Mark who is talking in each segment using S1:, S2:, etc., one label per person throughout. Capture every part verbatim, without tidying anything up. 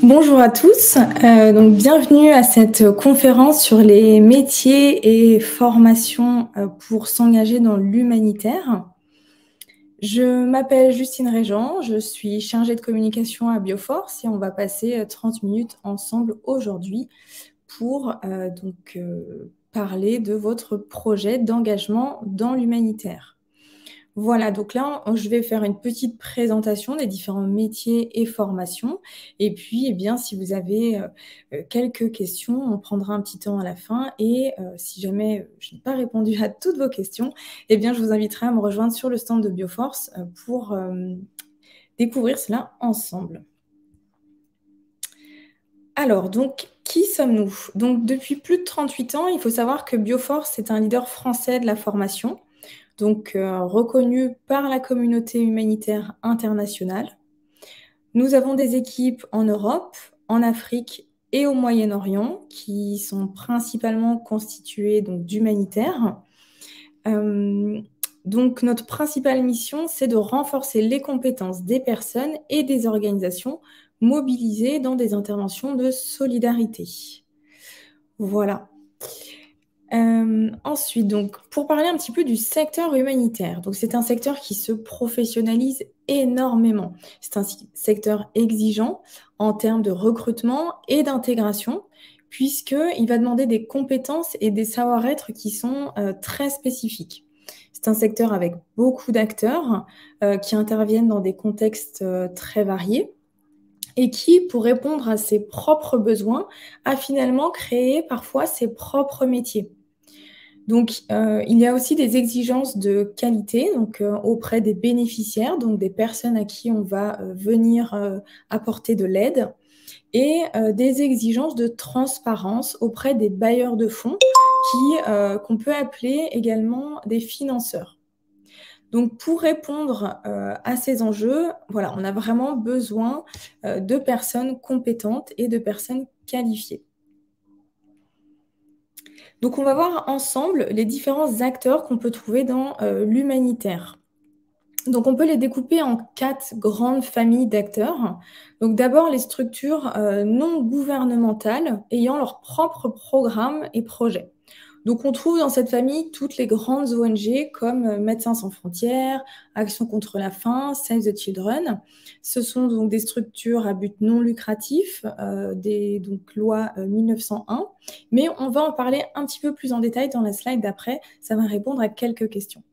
S1: Bonjour à tous, euh, donc bienvenue à cette conférence sur les métiers et formations euh, pour s'engager dans l'humanitaire. Je m'appelle Justine Régent, je suis chargée de communication à Bioforce et on va passer trente minutes ensemble aujourd'hui pour euh, donc, euh, parler de votre projet d'engagement dans l'humanitaire. Voilà, donc là, je vais faire une petite présentation des différents métiers et formations. Et puis, eh bien, si vous avez euh, quelques questions, on prendra un petit temps à la fin. Et euh, si jamais je n'ai pas répondu à toutes vos questions, eh bien, je vous inviterai à me rejoindre sur le stand de Bioforce euh, pour euh, découvrir cela ensemble. Alors, donc, qui sommes-nous? Donc, depuis plus de trente-huit ans, il faut savoir que Bioforce est un leader français de la formation. Donc euh, reconnu par la communauté humanitaire internationale. Nous avons des équipes en Europe, en Afrique et au Moyen-Orient qui sont principalement constituées donc, d'humanitaires. Euh, donc notre principale mission, c'est de renforcer les compétences des personnes et des organisations mobilisées dans des interventions de solidarité. Voilà. Euh, ensuite, donc, pour parler un petit peu du secteur humanitaire, donc c'est un secteur qui se professionnalise énormément. C'est un secteur exigeant en termes de recrutement et d'intégration, puisqu'il va demander des compétences et des savoir-être qui sont euh, très spécifiques. C'est un secteur avec beaucoup d'acteurs euh, qui interviennent dans des contextes euh, très variés et qui, pour répondre à ses propres besoins, a finalement créé parfois ses propres métiers. Donc, euh, il y a aussi des exigences de qualité donc, euh, auprès des bénéficiaires, donc des personnes à qui on va euh, venir euh, apporter de l'aide, et euh, des exigences de transparence auprès des bailleurs de fonds, qui, euh, qu'on peut appeler également des financeurs. Donc, pour répondre euh, à ces enjeux, voilà, on a vraiment besoin euh, de personnes compétentes et de personnes qualifiées. Donc, on va voir ensemble les différents acteurs qu'on peut trouver dans euh, l'humanitaire. Donc, on peut les découper en quatre grandes familles d'acteurs. Donc, d'abord, les structures euh, non gouvernementales ayant leur propre programme et projet. Donc, on trouve dans cette famille toutes les grandes O N G comme Médecins sans frontières, Action contre la faim, Save the Children. Ce sont donc des structures à but non lucratif, euh, des donc, lois euh, mille neuf cent un. Mais on va en parler un petit peu plus en détail dans la slide d'après. Ça va répondre à quelques questions.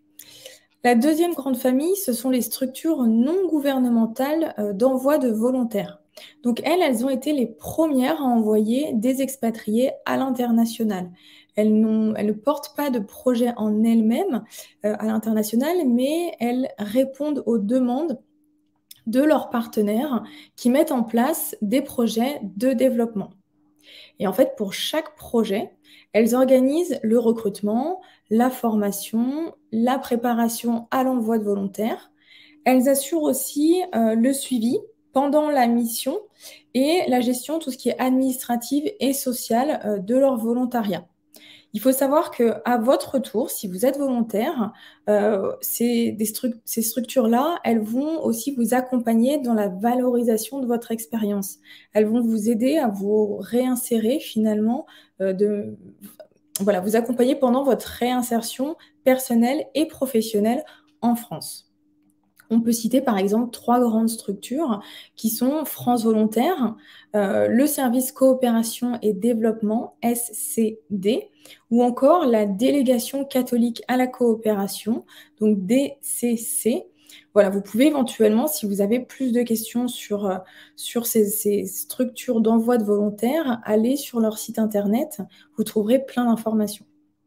S1: La deuxième grande famille, ce sont les structures non gouvernementales euh, d'envoi de volontaires. Donc elles, elles ont été les premières à envoyer des expatriés à l'international. Elles, n'ont, elles ne portent pas de projet en elles-mêmes euh, à l'international, mais elles répondent aux demandes de leurs partenaires qui mettent en place des projets de développement. Et en fait, pour chaque projet, elles organisent le recrutement, la formation, la préparation à l'envoi de volontaires. Elles assurent aussi euh, le suivi pendant la mission et la gestion, tout ce qui est administrative et sociale euh, de leur volontariat. Il faut savoir qu'à votre tour, si vous êtes volontaire, euh, ces, des stru- ces structures-là, elles vont aussi vous accompagner dans la valorisation de votre expérience. Elles vont vous aider à vous réinsérer finalement, euh, de, voilà, vous accompagner pendant votre réinsertion personnelle et professionnelle en France. On peut citer par exemple trois grandes structures qui sont France Volontaire, euh, le service coopération et développement, S C D, ou encore la délégation catholique à la coopération, donc D C C. Voilà, vous pouvez éventuellement, si vous avez plus de questions sur, euh, sur ces, ces structures d'envoi de volontaires, aller sur leur site internet, vous trouverez plein d'informations.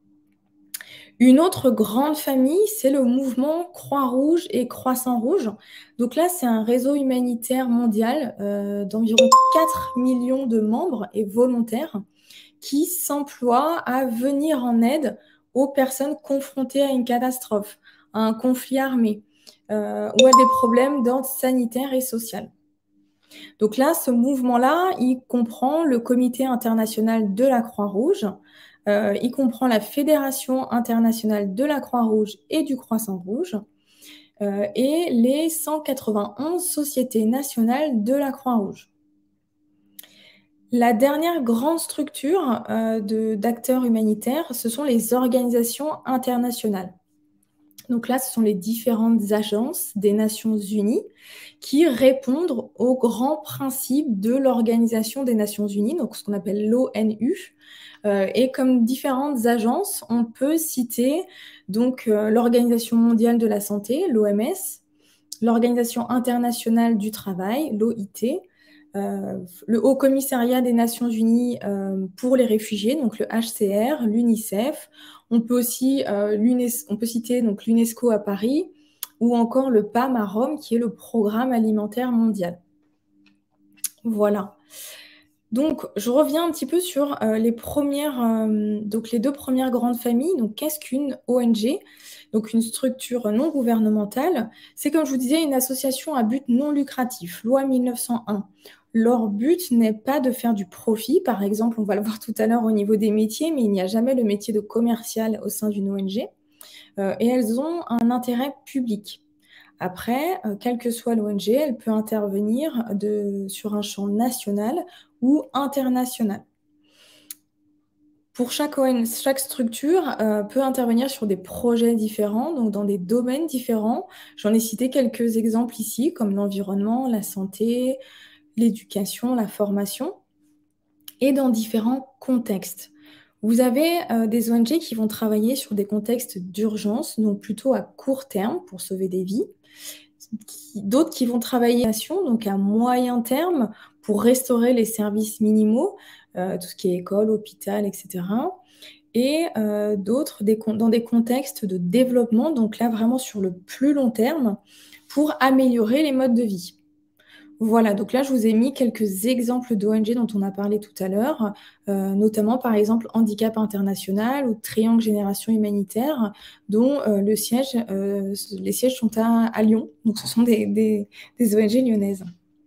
S1: Une autre grande famille, c'est le mouvement Croix-Rouge et Croissant-Rouge. Donc là, c'est un réseau humanitaire mondial euh, d'environ quatre millions de membres et volontaires qui s'emploient à venir en aide aux personnes confrontées à une catastrophe, à un conflit armé euh, ou à des problèmes d'ordre sanitaire et social. Donc là, ce mouvement-là, il comprend le Comité international de la Croix-Rouge, euh, il comprend la Fédération internationale de la Croix-Rouge et du Croissant-Rouge euh, et les cent quatre-vingt-onze sociétés nationales de la Croix-Rouge. La dernière grande structure euh, de- d'acteurs humanitaires, ce sont les organisations internationales. Donc là, ce sont les différentes agences des Nations Unies qui répondent aux grands principes de l'Organisation des Nations Unies, donc ce qu'on appelle l'ONU. Euh, et comme différentes agences, on peut citer donc euh, l'Organisation mondiale de la santé, l'O M S, l'Organisation internationale du travail, l'O I T, euh, le Haut Commissariat des Nations Unies euh, pour les réfugiés, donc le H C R, l'UNICEF. On peut aussi euh, on peut citer donc l'UNESCO à Paris ou encore le P A M à Rome, qui est le Programme alimentaire mondial. Voilà. Donc, je reviens un petit peu sur euh, les premières, euh, donc les deux premières grandes familles. Donc, qu'est-ce qu'une O N G? Donc, une structure non gouvernementale. C'est, comme je vous disais, une association à but non lucratif, loi mille neuf cent un. Leur but n'est pas de faire du profit. Par exemple, on va le voir tout à l'heure au niveau des métiers, mais il n'y a jamais le métier de commercial au sein d'une O N G. Euh, et elles ont un intérêt public. Après, euh, quelle que soit l'O N G, elle peut intervenir de, sur un champ national ou international. Pour chaque O N G, chaque structure euh, peut intervenir sur des projets différents, donc dans des domaines différents. J'en ai cité quelques exemples ici, comme l'environnement, la santé, l'éducation, la formation, et dans différents contextes. Vous avez euh, des O N G qui vont travailler sur des contextes d'urgence, donc plutôt à court terme pour sauver des vies. D'autres qui vont travailler donc à moyen terme pour restaurer les services minimaux, euh, tout ce qui est école, hôpital, et cetera. Et euh, d'autres des, dans des contextes de développement, donc là vraiment sur le plus long terme, pour améliorer les modes de vie. Voilà, donc là, je vous ai mis quelques exemples d'O N G dont on a parlé tout à l'heure, euh, notamment par exemple Handicap International ou Triangle Génération Humanitaire, dont euh, le siège, euh, les sièges sont à, à Lyon. Donc ce sont des, des, des O N G lyonnaises.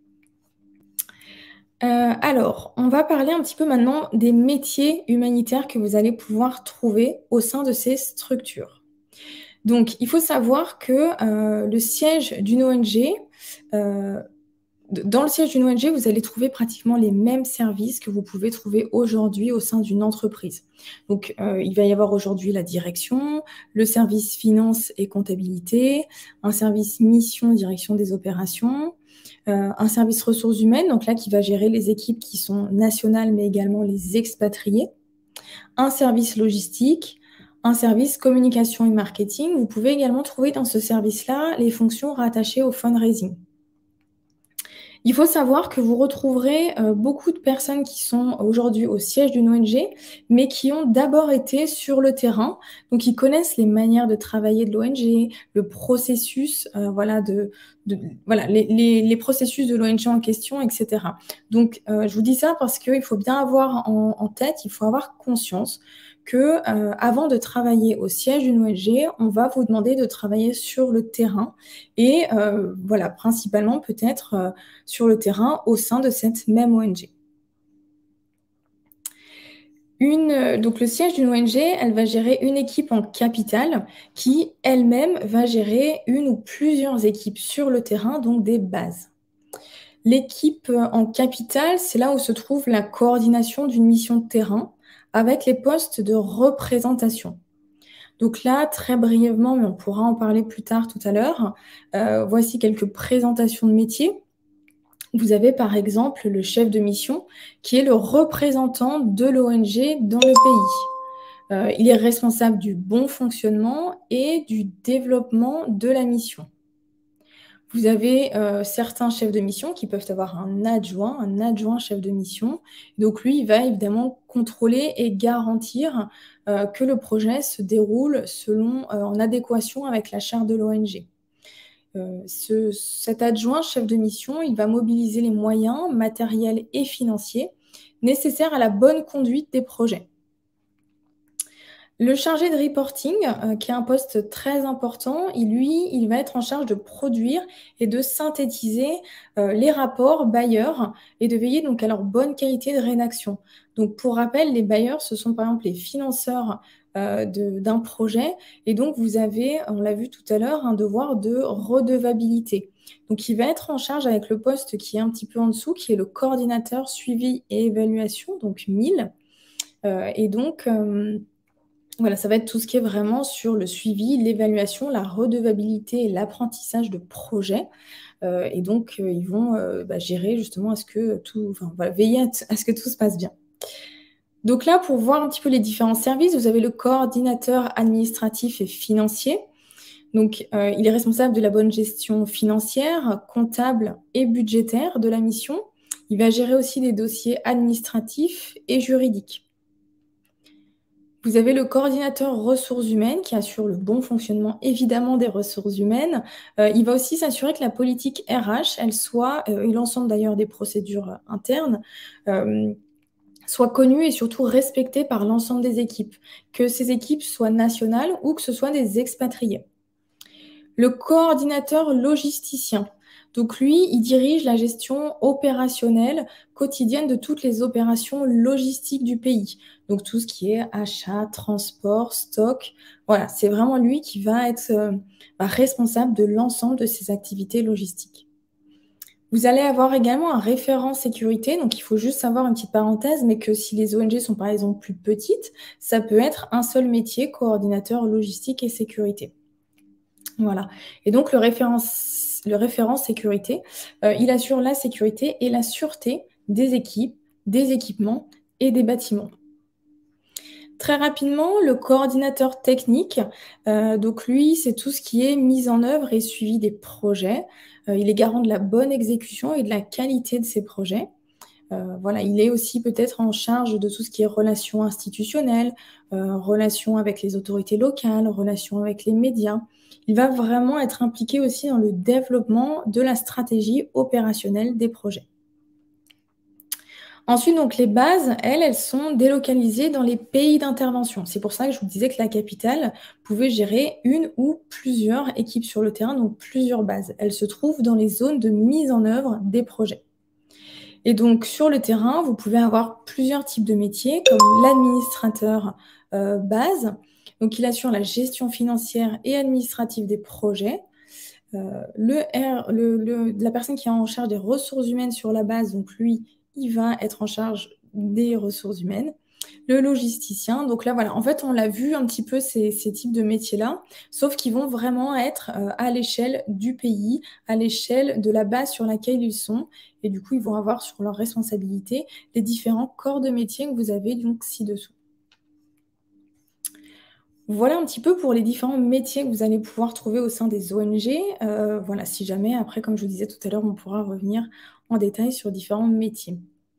S1: Euh, alors, on va parler un petit peu maintenant des métiers humanitaires que vous allez pouvoir trouver au sein de ces structures. Donc, il faut savoir que euh, le siège d'une O N G, euh, dans le siège d'une O N G, vous allez trouver pratiquement les mêmes services que vous pouvez trouver aujourd'hui au sein d'une entreprise. Donc, euh, il va y avoir aujourd'hui la direction, le service finance et comptabilité, un service mission, direction des opérations, euh, un service ressources humaines, donc là, qui va gérer les équipes qui sont nationales, mais également les expatriés, un service logistique, un service communication et marketing. Vous pouvez également trouver dans ce service-là les fonctions rattachées au fundraising. Il faut savoir que vous retrouverez euh, beaucoup de personnes qui sont aujourd'hui au siège d'une O N G, mais qui ont d'abord été sur le terrain, donc ils connaissent les manières de travailler de l'O N G, le processus, euh, voilà, de, de, voilà les, les, les processus de l'O N G en question, et cetera. Donc, euh, je vous dis ça parce qu'il faut bien avoir en, en tête, il faut avoir conscience que euh, avant de travailler au siège d'une O N G, on va vous demander de travailler sur le terrain et euh, voilà, principalement peut-être euh, sur le terrain au sein de cette même O N G. Une, donc le siège d'une O N G, elle va gérer une équipe en capital qui elle-même va gérer une ou plusieurs équipes sur le terrain, donc des bases. L'équipe en capital, c'est là où se trouve la coordination d'une mission de terrain avec les postes de représentation. Donc là, très brièvement, mais on pourra en parler plus tard tout à l'heure, euh, voici quelques présentations de métiers. Vous avez par exemple le chef de mission qui est le représentant de l'O N G dans le pays. Euh, il est responsable du bon fonctionnement et du développement de la mission. Vous avez euh, certains chefs de mission qui peuvent avoir un adjoint, un adjoint chef de mission. Donc lui, il va évidemment contrôler et garantir euh, que le projet se déroule selon, euh, en adéquation avec la charte de l'O N G. Euh, ce, cet adjoint chef de mission, il va mobiliser les moyens matériels et financiers nécessaires à la bonne conduite des projets. Le chargé de reporting, euh, qui est un poste très important, il, lui, il va être en charge de produire et de synthétiser euh, les rapports bailleurs et de veiller donc à leur bonne qualité de rédaction. Donc, pour rappel, les bailleurs, ce sont par exemple les financeurs euh, d'un projet et donc vous avez, on l'a vu tout à l'heure, un devoir de redevabilité. Donc, il va être en charge avec le poste qui est un petit peu en dessous, qui est le coordinateur suivi et évaluation, donc mille. Euh, et donc, euh, voilà, ça va être tout ce qui est vraiment sur le suivi, l'évaluation, la redevabilité et l'apprentissage de projets. Euh, et donc, euh, ils vont euh, bah, gérer justement à ce que tout, enfin, voilà, veiller à, t- à ce que tout se passe bien. Donc là, pour voir un petit peu les différents services, vous avez le coordinateur administratif et financier. Donc, euh, il est responsable de la bonne gestion financière, comptable et budgétaire de la mission. Il va gérer aussi des dossiers administratifs et juridiques. Vous avez le coordinateur ressources humaines qui assure le bon fonctionnement évidemment des ressources humaines. Euh, il va aussi s'assurer que la politique R H, elle soit, euh, et l'ensemble d'ailleurs des procédures internes, euh, soit connue et surtout respectée par l'ensemble des équipes, que ces équipes soient nationales ou que ce soit des expatriés. Le coordinateur logisticien. Donc lui, il dirige la gestion opérationnelle quotidienne de toutes les opérations logistiques du pays. Donc tout ce qui est achat, transport, stock. Voilà, c'est vraiment lui qui va être euh, bah, responsable de l'ensemble de ces activités logistiques. Vous allez avoir également un référent sécurité, donc il faut juste savoir une petite parenthèse, mais que si les O N G sont par exemple plus petites, ça peut être un seul métier, coordinateur logistique et sécurité. Voilà. Et donc, le référent, le référent sécurité, euh, il assure la sécurité et la sûreté des équipes, des équipements et des bâtiments. Très rapidement, le coordinateur technique, euh, donc lui, c'est tout ce qui est mise en œuvre et suivi des projets. Euh, il est garant de la bonne exécution et de la qualité de ces projets. Euh, voilà, il est aussi peut-être en charge de tout ce qui est relations institutionnelles, euh, relations avec les autorités locales, relations avec les médias. Il va vraiment être impliqué aussi dans le développement de la stratégie opérationnelle des projets. Ensuite, donc, les bases, elles, elles sont délocalisées dans les pays d'intervention. C'est pour ça que je vous disais que la capitale pouvait gérer une ou plusieurs équipes sur le terrain, donc plusieurs bases. Elles se trouvent dans les zones de mise en œuvre des projets. Et donc, sur le terrain, vous pouvez avoir plusieurs types de métiers, comme l'administrateur euh, base. Donc, il assure la gestion financière et administrative des projets. Euh, le R, le, le- la personne qui est en charge des ressources humaines sur la base, donc lui, il va être en charge des ressources humaines. Le logisticien, donc là, voilà, en fait, on l'a vu un petit peu ces, ces types de métiers-là, sauf qu'ils vont vraiment être euh, à l'échelle du pays, à l'échelle de la base sur laquelle ils sont, et du coup, ils vont avoir sur leur responsabilité les différents corps de métier que vous avez donc ci-dessous. Voilà un petit peu pour les différents métiers que vous allez pouvoir trouver au sein des O N G. Euh, voilà, si jamais, après, comme je vous disais tout à l'heure, on pourra revenir en détail sur différents métiers.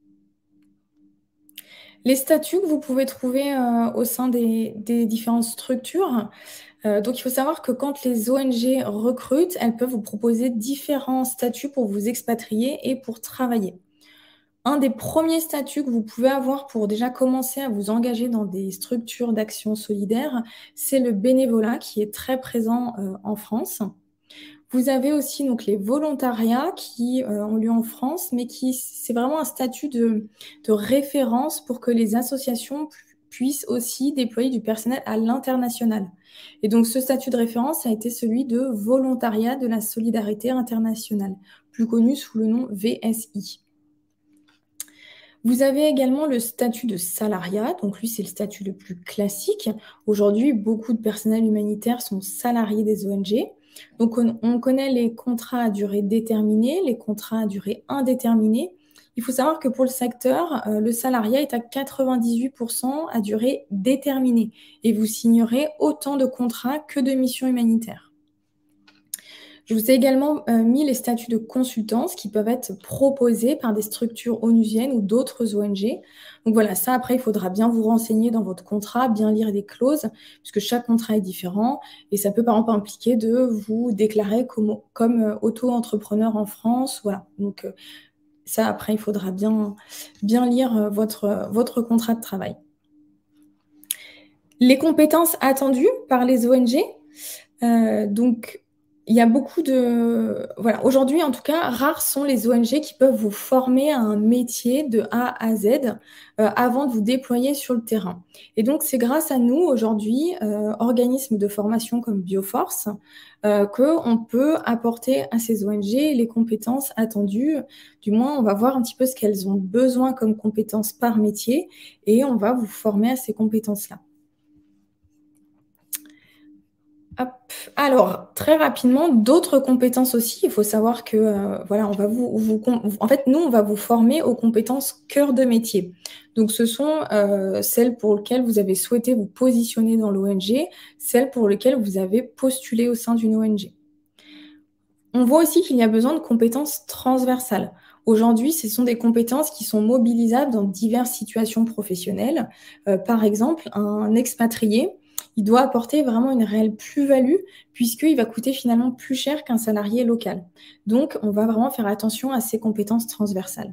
S1: Les statuts que vous pouvez trouver euh, au sein des, des différentes structures. Euh, donc, il faut savoir que quand les O N G recrutent, elles peuvent vous proposer différents statuts pour vous expatrier et pour travailler. Un des premiers statuts que vous pouvez avoir pour déjà commencer à vous engager dans des structures d'action solidaire, c'est le bénévolat qui est très présent euh, en France. Vous avez aussi donc les volontariats qui euh, ont lieu en France, mais qui c'est vraiment un statut de, de référence pour que les associations pu- puissent aussi déployer du personnel à l'international. Et donc ce statut de référence a été celui de volontariat de la solidarité internationale, plus connu sous le nom V S I. Vous avez également le statut de salariat, donc lui c'est le statut le plus classique. Aujourd'hui, beaucoup de personnels humanitaires sont salariés des O N G. Donc on, on connaît les contrats à durée déterminée, les contrats à durée indéterminée. Il faut savoir que pour le secteur, euh, le salariat est à quatre-vingt-dix-huit pour cent à durée déterminée et vous signerez autant de contrats que de missions humanitaires. Je vous ai également euh, mis les statuts de consultance qui peuvent être proposés par des structures onusiennes ou d'autres O N G. Donc voilà, ça après, il faudra bien vous renseigner dans votre contrat, bien lire les clauses, puisque chaque contrat est différent et ça peut par exemple impliquer de vous déclarer comme, comme euh, auto-entrepreneur en France. Voilà, donc euh, ça après, il faudra bien, bien lire euh, votre, votre contrat de travail. Les compétences attendues par les O N G, euh, donc Il y a beaucoup de voilà, aujourd'hui, en tout cas, rares sont les O N G qui peuvent vous former à un métier de A à Z, heu, avant de vous déployer sur le terrain et donc c'est grâce à nous aujourd'hui, heu, organismes de formation comme Bioforce, heu, qu'on peut apporter à ces O N G les compétences attendues. Du moins, on va voir un petit peu ce qu'elles ont besoin comme compétences par métier et on va vous former à ces compétences-là. Hop. Alors, très rapidement, d'autres compétences aussi. Il faut savoir que, heu, voilà, on va vous vous con en fait, nous, on va vous former aux compétences cœur de métier. Donc ce sont, heu, celles pour lesquelles vous avez souhaité vous positionner dans l'O N G, celles pour lesquelles vous avez postulé au sein d'une O N G. On voit aussi qu'il y a besoin de compétences transversales. Aujourd'hui, ce sont des compétences qui sont mobilisables dans diverses situations professionnelles. Heu, par exemple, un expatrié, il doit apporter vraiment une réelle plus-value puisqu'il va coûter finalement plus cher qu'un salarié local. Donc on va vraiment faire attention à ces compétences transversales.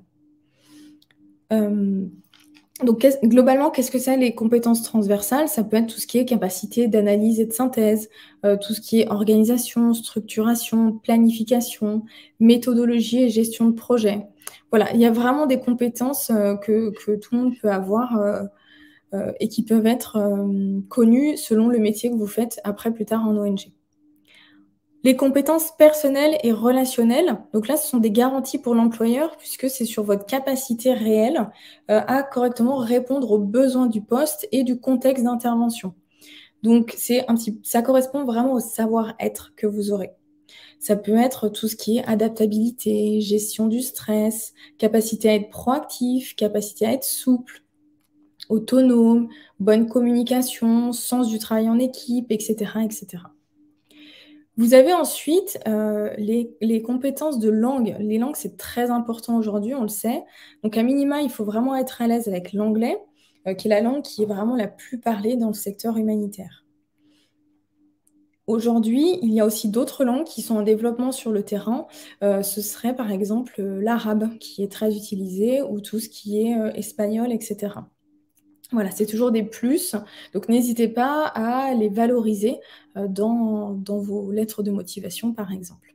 S1: Hem Donc, qu'est-ce globalement, qu'est-ce que c'est les compétences transversales? Ça peut être tout ce qui est capacité d'analyse et de synthèse, heu, tout ce qui est organisation, structuration, planification, méthodologie et gestion de projet. Voilà, il y a vraiment des compétences, heu, que que tout le monde peut avoir, heu heu, et qui peuvent être, hem, connues selon le métier que vous faites après plus tard en O N G. Les compétences personnelles et relationnelles, donc là, ce sont des garanties pour l'employeur puisque c'est sur votre capacité réelle, heu, à correctement répondre aux besoins du poste et du contexte d'intervention. Donc c'est un petit ça correspond vraiment au savoir-être que vous aurez. Ça peut être tout ce qui est adaptabilité, gestion du stress, capacité à être proactif, capacité à être souple, autonome, bonne communication, sens du travail en équipe et cetera et cetera. Vous avez ensuite, heu, les les compétences de langue. Les langues, c'est très important aujourd'hui, on le sait. Donc à minima, il faut vraiment être à l'aise avec l'anglais, heu, qui est la langue qui est vraiment la plus parlée dans le secteur humanitaire. Aujourd'hui, il y a aussi d'autres langues qui sont en développement sur le terrain. Heu, ce serait par exemple, heu, l'arabe qui est très utilisé ou tout ce qui est, heu, espagnol et cetera. Voilà, c'est toujours des plus, donc n'hésitez pas à les valoriser, heu, dans dans vos lettres de motivation, par exemple.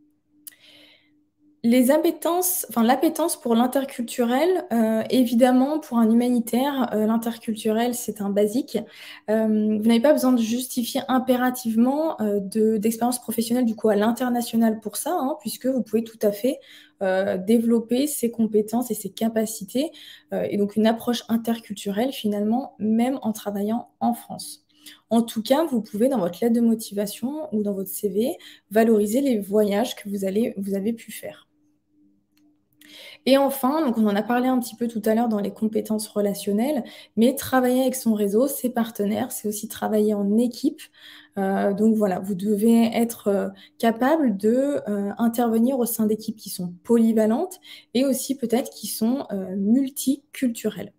S1: Les appétences enfin l'appétence pour l'interculturel, heu, évidemment pour un humanitaire, heu, l'interculturel c'est un basique. Hem, vous n'avez pas besoin de justifier impérativement, heu, de d'expérience professionnelle du coup à l'international pour ça, hein, puisque vous pouvez tout à fait, heu, développer ces compétences et ces capacités, heu et donc une approche interculturelle finalement, même en travaillant en France. En tout cas, vous pouvez dans votre lettre de motivation ou dans votre C V, valoriser les voyages que vous allez vous avez pu faire. Et enfin, donc on en a parlé un petit peu tout à l'heure dans les compétences relationnelles, mais travailler avec son réseau, ses partenaires, c'est aussi travailler en équipe. Heu, donc voilà, vous devez être, heu, capable de, heu, intervenir au sein d'équipes qui sont polyvalentes et aussi peut-être qui sont, heu, multiculturelles.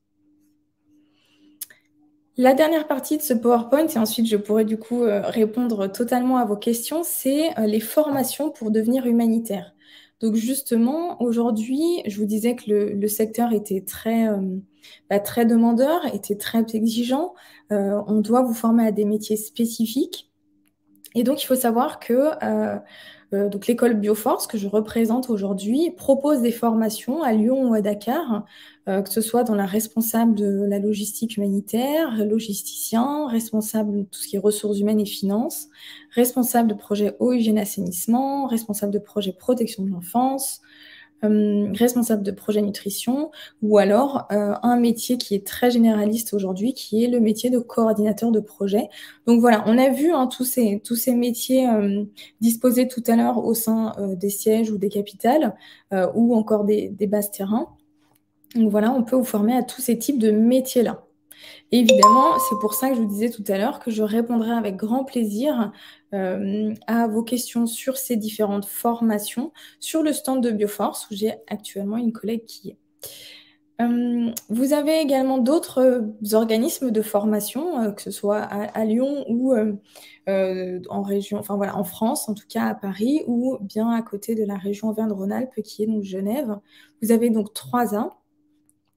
S1: La dernière partie de ce PowerPoint et ensuite je pourrai du coup, heu, répondre totalement à vos questions, c'est, heu, les formations pour devenir humanitaire. Donc justement, aujourd'hui, je vous disais que le le secteur était très, hem, bah, très demandeur, était très exigeant. Heu, on doit vous former à des métiers spécifiques et donc il faut savoir que, heu heu, donc l'école Bioforce que je représente aujourd'hui propose des formations à Lyon ou à Dakar, heu, que ce soit dans la responsable de la logistique humanitaire, logisticien, responsable de tout ce qui est ressources humaines et finances, responsable de projet eau, hygiène, assainissement, responsable de projet protection de l'enfance, hem, responsable de projet nutrition ou alors, heu, un métier qui est très généraliste aujourd'hui, qui est le métier de coordinateur de projet. Donc voilà, on a vu, hein, tous ces tous ces métiers, hem, disposés tout à l'heure au sein, heu, des sièges ou des capitales, heu, ou encore des des bases terrains. Donc voilà, on peut vous former à tous ces types de métiers-là. Évidemment, c'est pour ça que je vous disais tout à l'heure que je répondrai avec grand plaisir, hem, à vos questions sur ces différentes formations, sur le stand de Bioforce où j'ai actuellement une collègue qui est. Hem, vous avez également d'autres, heu, organismes de formation, heu, que ce soit à à Lyon ou, hem, heu, en région enfin voilà, en France, en tout cas à Paris ou bien à côté de la région Auvergne-Rhône-Alpes qui est donc Genève. Vous avez donc trois A.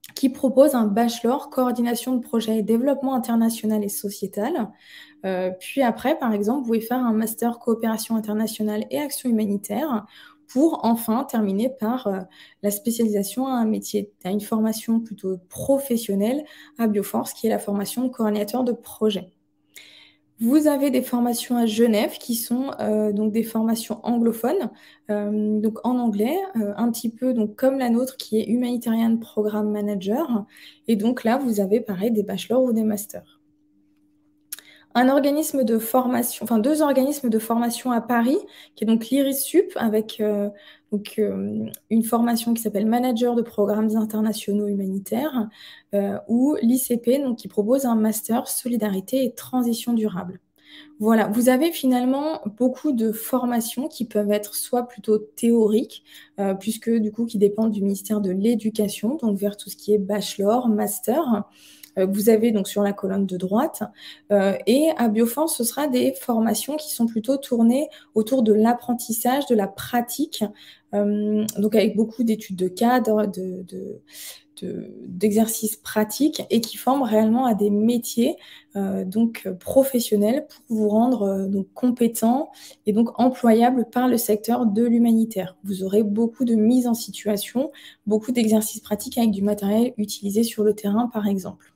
S1: qui propose un bachelor coordination de projet et développement international et sociétal. Euh, puis après, par exemple, vous pouvez faire un master coopération internationale et action humanitaire pour enfin terminer par euh, la spécialisation à un métier, à une formation plutôt professionnelle à Bioforce, qui est la formation de coordinateur de projet. Vous avez des formations à Genève qui sont euh, donc des formations anglophones, euh, donc en anglais, euh, un petit peu donc comme la nôtre qui est Humanitarian Program Manager. Et donc là, vous avez pareil des bachelors ou des masters. Un organisme de formation, enfin deux organismes de formation à Paris, qui est donc l'IRISUP, avec euh, donc, euh, une formation qui s'appelle Manager de programmes internationaux humanitaires, euh, ou l'I C P, donc, qui propose un master Solidarité et Transition durable. Voilà, vous avez finalement beaucoup de formations qui peuvent être soit plutôt théoriques, euh, puisque du coup qui dépendent du ministère de l'Éducation, donc vers tout ce qui est bachelor, master. Euh, vous avez donc sur la colonne de droite. Euh, et à Bioforce, ce sera des formations qui sont plutôt tournées autour de l'apprentissage, de la pratique, euh, donc avec beaucoup d'études de cas, de, de, de d'exercices pratiques et qui forment réellement à des métiers euh, donc professionnels pour vous rendre euh, donc compétent et donc employable par le secteur de l'humanitaire. Vous aurez beaucoup de mise en situation, beaucoup d'exercices pratiques avec du matériel utilisé sur le terrain par exemple.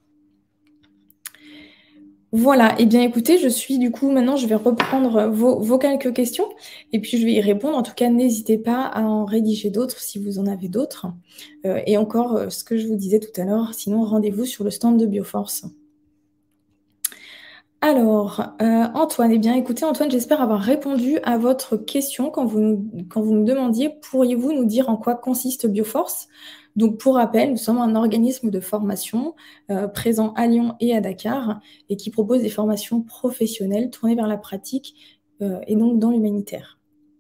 S1: Voilà, et eh bien écoutez, je suis du coup, maintenant je vais reprendre vos, vos quelques questions et puis je vais y répondre. En tout cas, n'hésitez pas à en rédiger d'autres si vous en avez d'autres. Euh, et encore, euh, ce que je vous disais tout à l'heure, sinon rendez-vous sur le stand de Bioforce. Alors, euh, Antoine, eh bien écoutez, Antoine, j'espère avoir répondu à votre question quand vous, nous- quand vous me demandiez, pourriez-vous nous dire en quoi consiste Bioforce? Donc, pour rappel, nous sommes un organisme de formation euh, présent à Lyon et à Dakar et qui propose des formations professionnelles tournées vers la pratique euh, et donc dans l'humanitaire.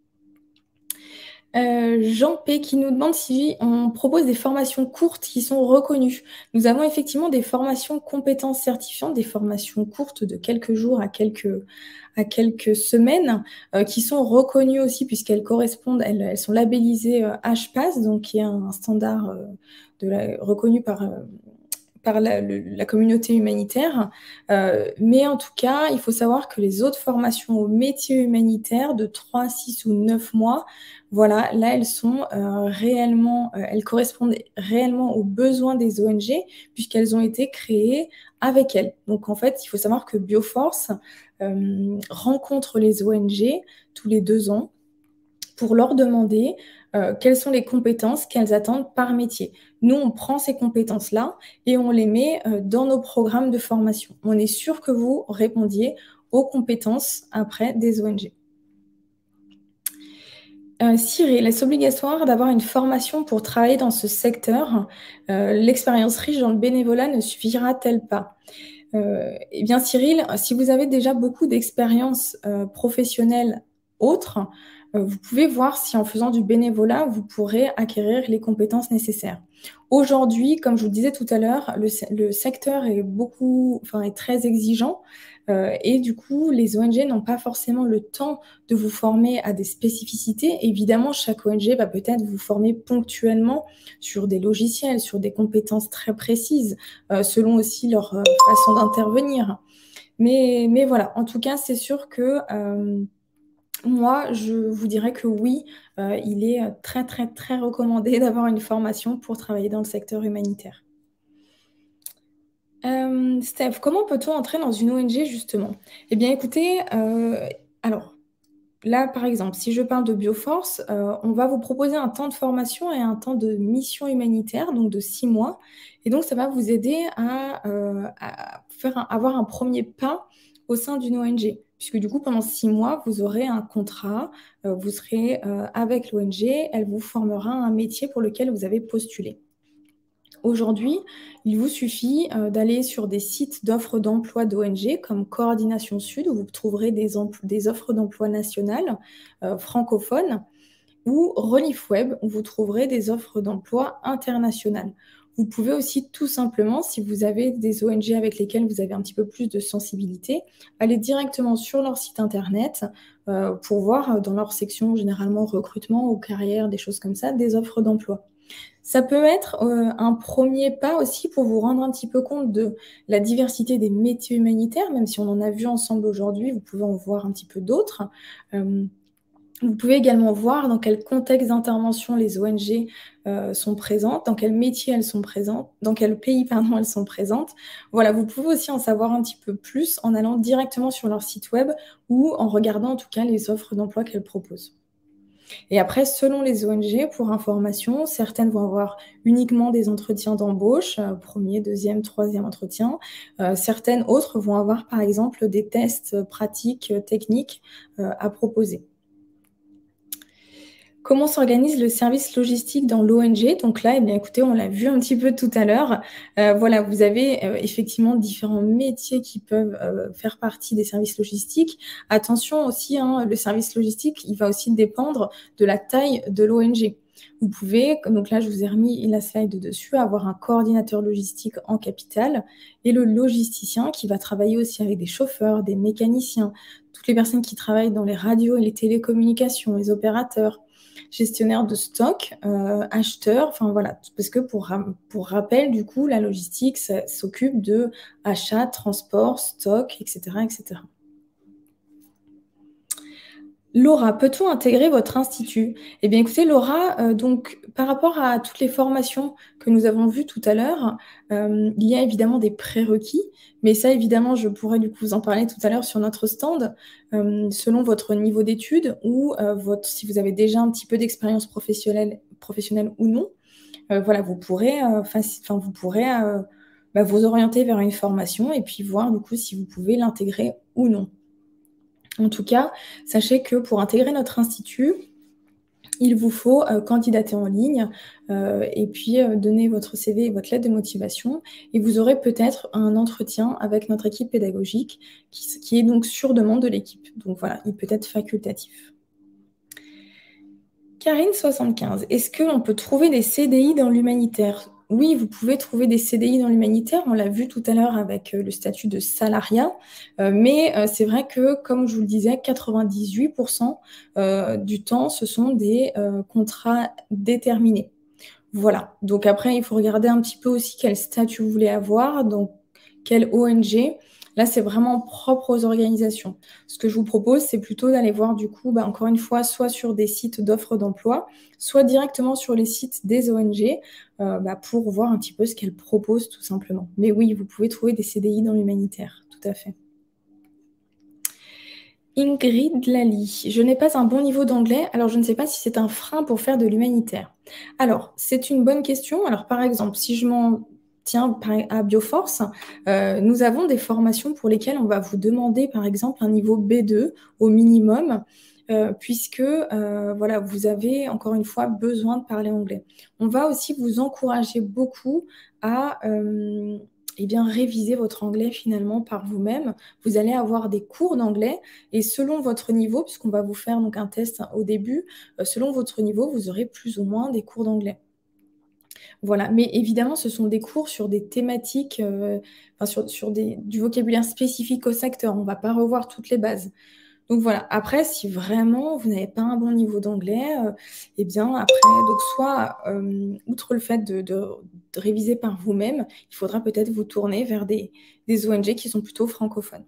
S1: Euh, Jean P qui nous demande si on propose des formations courtes qui sont reconnues. Nous avons effectivement des formations compétences certifiantes, des formations courtes de quelques jours à quelques, à quelques semaines, euh, qui sont reconnues aussi puisqu'elles correspondent, elles, elles sont labellisées euh, H P A S, donc qui est un, un standard euh, de la, reconnu par, euh, par la, le- la communauté humanitaire. Euh, mais en tout cas, il faut savoir que les autres formations au métier humanitaire de trois, six ou neuf mois, voilà, là, elles sont euh, réellement, euh, elles correspondent réellement aux besoins des O N G puisqu'elles ont été créées avec elles. Donc, en fait, il faut savoir que Bioforce euh, rencontre les O N G tous les deux ans pour leur demander euh, quelles sont les compétences qu'elles attendent par métier. Nous, on prend ces compétences-là et on les met euh, dans nos programmes de formation. On est sûr que vous répondiez aux compétences après des O N G. Euh, Cyril, est-ce obligatoire d'avoir une formation pour travailler dans ce secteur? Euh, l'expérience riche dans le bénévolat ne suffira-t-elle pas? Euh, eh bien, Cyril, si vous avez déjà beaucoup d'expériences euh, professionnelles autres, euh, vous pouvez voir si en faisant du bénévolat, vous pourrez acquérir les compétences nécessaires. Aujourd'hui, comme je vous le disais tout à l'heure, le, se- le secteur est beaucoup, enfin, est très exigeant. Euh, et du coup, les O N G n'ont pas forcément le temps de vous former à des spécificités. Évidemment, chaque O N G va peut-être vous former ponctuellement sur des logiciels, sur des compétences très précises, euh, selon aussi leur euh, façon d'intervenir. Mais, mais voilà, en tout cas, c'est sûr que euh, moi, je vous dirais que oui, euh, il est euh, très, très, très recommandé d'avoir une formation pour travailler dans le secteur humanitaire. Euh, Steph, comment peut-on entrer dans une O N G justement? Eh bien, écoutez, euh, alors là, par exemple, si je parle de Bioforce, euh, on va vous proposer un temps de formation et un temps de mission humanitaire, donc de six mois. Et donc, ça va vous aider à, euh, à faire un- avoir un premier pas au sein d'une O N G. Puisque du coup, pendant six mois, vous aurez un contrat, euh, vous serez euh, avec l'O N G, elle vous formera un métier pour lequel vous avez postulé. Aujourd'hui, il vous suffit euh, d'aller sur des sites d'offres d'emploi d'O N G comme Coordination Sud, où vous trouverez des, des offres d'emploi nationales euh, francophones, ou Relief Web, où vous trouverez des offres d'emploi internationales. Vous pouvez aussi tout simplement, si vous avez des O N G avec lesquelles vous avez un petit peu plus de sensibilité, aller directement sur leur site internet euh, pour voir euh, dans leur section généralement recrutement ou carrière, des choses comme ça, des offres d'emploi. Ça peut être euh, un premier pas aussi pour vous rendre un petit peu compte de la diversité des métiers humanitaires, même si on en a vu ensemble aujourd'hui, vous pouvez en voir un petit peu d'autres. Euh, Vous pouvez également voir dans quel contexte d'intervention les O N G euh, sont présentes, dans quel métier elles sont présentes, dans quel pays pardon, elles sont présentes. Voilà, vous pouvez aussi en savoir un petit peu plus en allant directement sur leur site web ou en regardant en tout cas les offres d'emploi qu'elles proposent. Et après, selon les O N G, pour information, certaines vont avoir uniquement des entretiens d'embauche, euh, premier, deuxième, troisième entretien. Euh, certaines autres vont avoir par exemple des tests pratiques, euh, techniques euh, à proposer. Comment s'organise le service logistique dans l'O N G? Donc là, eh bien, écoutez, on l'a vu un petit peu tout à l'heure. Euh, voilà, vous avez euh, effectivement différents métiers qui peuvent euh, faire partie des services logistiques. Attention aussi, hein, le service logistique, il va aussi dépendre de la taille de l'O N G. Vous pouvez, donc là, je vous ai remis la slide dessus, avoir un coordinateur logistique en capital et le logisticien qui va travailler aussi avec des chauffeurs, des mécaniciens, toutes les personnes qui travaillent dans les radios et les télécommunications, les opérateurs, gestionnaire de stock, euh, acheteur, enfin voilà, parce que pour, pour rappel, du coup, la logistique ça s'occupe de achat, transport, stock, et cetera, et cetera. Laura, peut-on intégrer votre institut? Eh bien, écoutez, Laura, euh, donc, par rapport à toutes les formations que nous avons vues tout à l'heure, euh, il y a évidemment des prérequis, mais ça, évidemment, je pourrais du coup vous en parler tout à l'heure sur notre stand, euh, selon votre niveau d'études ou euh, votre, si vous avez déjà un petit peu d'expérience professionnelle, professionnelle ou non, euh, voilà, vous pourrez, euh, enfin, vous pourrez euh, bah, vous orienter vers une formation et puis voir du coup si vous pouvez l'intégrer ou non. En tout cas, sachez que pour intégrer notre institut, il vous faut euh, candidater en ligne euh, et puis euh, donner votre C V et votre lettre de motivation. Et vous aurez peut-être un entretien avec notre équipe pédagogique qui, qui est donc sur demande de l'équipe. Donc voilà, il peut être facultatif. Karine soixante-quinze, est-ce qu'on peut trouver des C D I dans l'humanitaire? Oui, vous pouvez trouver des C D I dans l'humanitaire, on l'a vu tout à l'heure avec euh, le statut de salariat, euh, mais euh, c'est vrai que, comme je vous le disais, quatre-vingt-dix-huit pour cent euh, du temps, ce sont des euh, contrats déterminés. Voilà, donc après, il faut regarder un petit peu aussi quel statut vous voulez avoir, donc quelle O N G. Là, c'est vraiment propre aux organisations. Ce que je vous propose, c'est plutôt d'aller voir du coup, bah, encore une fois, soit sur des sites d'offres d'emploi, soit directement sur les sites des O N G euh, bah, pour voir un petit peu ce qu'elles proposent tout simplement. Mais oui, vous pouvez trouver des C D I dans l'humanitaire, tout à fait. Ingrid Lally, je n'ai pas un bon niveau d'anglais, alors je ne sais pas si c'est un frein pour faire de l'humanitaire. Alors, c'est une bonne question. Alors, par exemple, si je m'en tiens à Bioforce, euh, nous avons des formations pour lesquelles on va vous demander, par exemple, un niveau B deux au minimum, euh, puisque euh, voilà, vous avez encore une fois besoin de parler anglais. On va aussi vous encourager beaucoup à euh, eh bien, réviser votre anglais finalement par vous-même. Vous allez avoir des cours d'anglais et selon votre niveau, puisqu'on va vous faire donc un test au début, euh, selon votre niveau, vous aurez plus ou moins des cours d'anglais. Voilà, mais évidemment, ce sont des cours sur des thématiques, euh, enfin, sur, sur des, du vocabulaire spécifique au secteur. On ne va pas revoir toutes les bases. Donc voilà, après, si vraiment vous n'avez pas un bon niveau d'anglais, euh, eh bien après, donc soit, euh, outre le fait de, de- de réviser par vous-même, il faudra peut-être vous tourner vers des, des O N G qui sont plutôt francophones.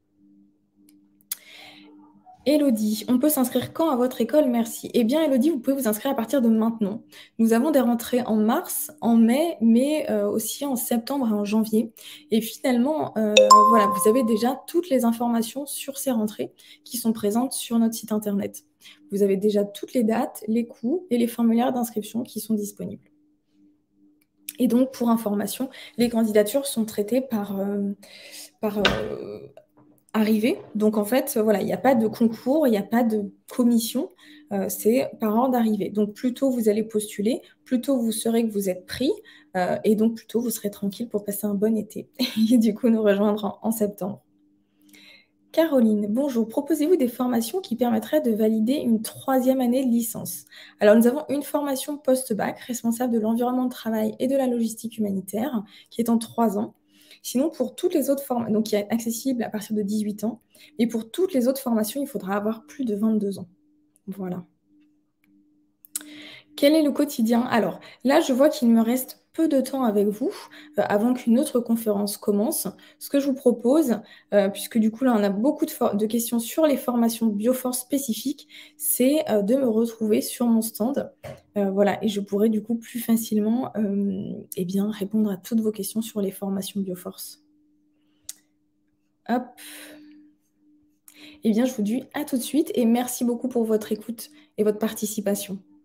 S1: Elodie, on peut s'inscrire quand à votre école? Merci. Eh bien, Elodie, vous pouvez vous inscrire à partir de maintenant. Nous avons des rentrées en mars, en mai, mais euh, aussi en septembre et en janvier. Et finalement, euh, voilà, vous avez déjà toutes les informations sur ces rentrées qui sont présentes sur notre site internet. Vous avez déjà toutes les dates, les coûts et les formulaires d'inscription qui sont disponibles. Et donc, pour information, les candidatures sont traitées par, euh, par euh, arrivée. Donc en fait, voilà, il n'y a pas de concours, il n'y a pas de commission, euh, c'est par ordre d'arrivée. Donc plus tôt vous allez postuler, plus tôt vous saurez que vous êtes pris, euh, et donc plus tôt vous serez tranquille pour passer un bon été. Et du coup nous rejoindre en, en septembre. Caroline, bonjour. Proposez-vous des formations qui permettraient de valider une troisième année de licence? Alors, nous avons une formation post-bac responsable de l'environnement de travail et de la logistique humanitaire qui est en trois ans. Sinon, pour toutes les autres formations, donc qui est accessible à partir de dix-huit ans, et pour toutes les autres formations, il faudra avoir plus de vingt-deux ans. Voilà. Quel est le quotidien? Alors là, je vois qu'il me reste peu de temps avec vous, heu, avant qu'une autre conférence commence. Ce que je vous propose, heu, puisque du coup là, on a beaucoup de for de questions sur les formations Bioforce spécifiques, c'est, heu, de me retrouver sur mon stand. Heu, voilà et je pourrai du coup plus facilement, hem, et bien répondre à toutes vos questions sur les formations Bioforce. Hop. Eh bien, je vous dis à tout de suite et merci beaucoup pour votre écoute et votre participation.